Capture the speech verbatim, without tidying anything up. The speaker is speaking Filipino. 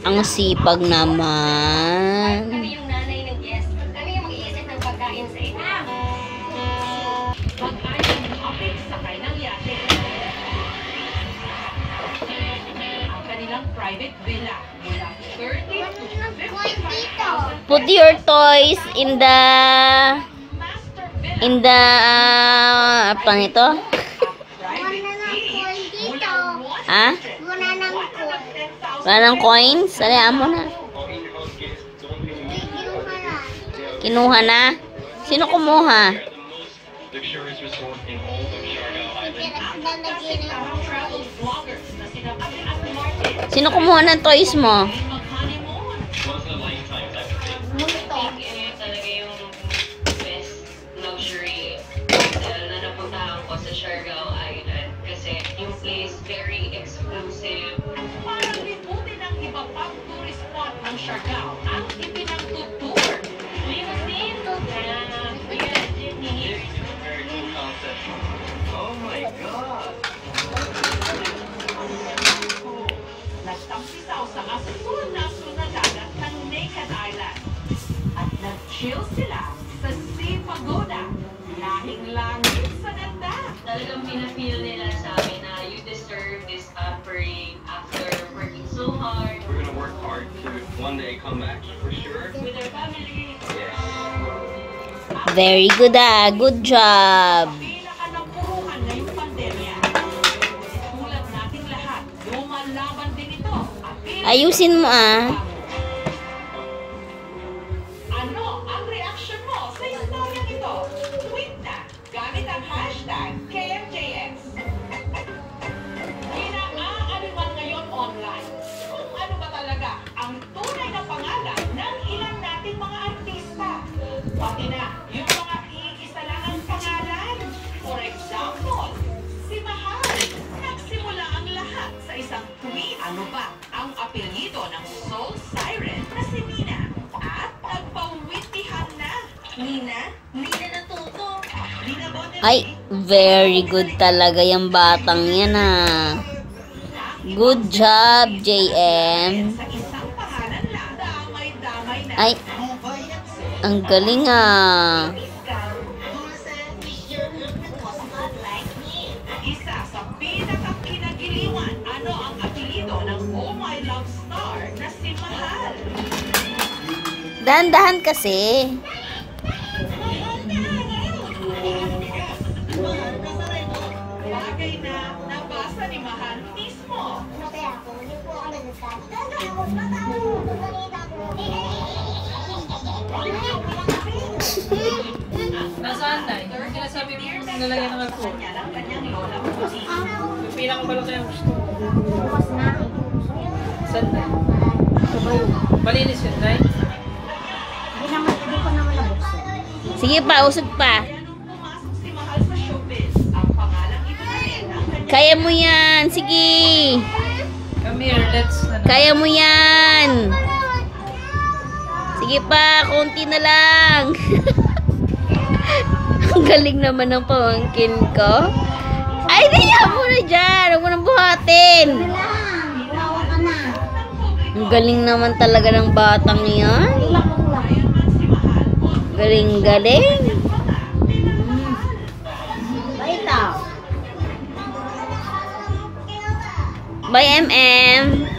Ang sipag naman. Kami yung nanay ng guest. Kami yung mag-iisip ng pagkain sa inyo. Pag-ayos ng topic sakay ng yate. Ang kanilang private villa mula thirty to fifty-five thousand. Put your toys in the Master villa. in the uh, apa nito? Ha? Wala ng coins? Salayaan mo na. Kinuha na? Sino kumuha? Sino kumuha ng toys mo? Talaga yung best luxury hotel na napuntahan ko sa Siargao Island. Kasi yung place very exclusive. Parang liputi ng iba pang tourist spot ng Siargao ang ipinagtutur. Limousine! Yeah, yeah, Jimmy. Oh my God! Nagtampisaw sa asul na asul na dagat ng Naked Island. At nag-chill sila sa Sea Pagoda. Lahing-langit sa ganda. Talagang pinafeel nila sa amin na you deserve this pampering after working so hard We're gonna work hard to one day come back for sure. with our family. Yes. Very good ah. Good job. Pinaka-napuruhan ngayong pandemya. Tulad nating lahat, lumalaban din ito. Apil- Ayusin mo ah. Ano ang reaction mo sa istoryang ito? Tweet na gamit ang hashtag K M J X. Kinaaaliwan ngayon online kung ano ba talaga ang tunay na pangalan ng ilang nating mga artista. Pati na yung mga iisa lang ang pangalan. For example, si Mahal. Nagsimula ang lahat sa isang tweet. Ano ba ang apelyido ng soul siren na si Nina? At nagpawitihan na. Nina? Nina na tuto. Nina Bonelli. Ay, very good talaga yung batang yan ah. Good job, J M. Sa isang pangalan lang, damay-damay na. Ay, ang galing ah. Isa sa pinakakinagiliwan, ano ang apelyido ng Oh My Love Star na si Mahal? Dahan-dahan kasi. Bagay na nabasa ni Mahal mismo. Nasaan na? Ito yung sinasabi mo nalagyan ng alcohol. Kanya ng kanyang lola Pusi. Yung pinakamalaki ang gusto mo. Saan na? Malinis yun, right? Sige pa, usog pa. Kaya nung pumasok si Mahal sa showbiz, ang pangalang iba na rin ang kanyang Kaya mo yan. Sige. Come here, let's... Ano, Kaya mo yan. Sige pa, konti na lang. Ang galing naman ng pamangkin ko. Ay, di yan muna dyan. Huwag mo nang buhatin. Ang galing naman talaga ng batang yan. Galing-galing. Bye, M M.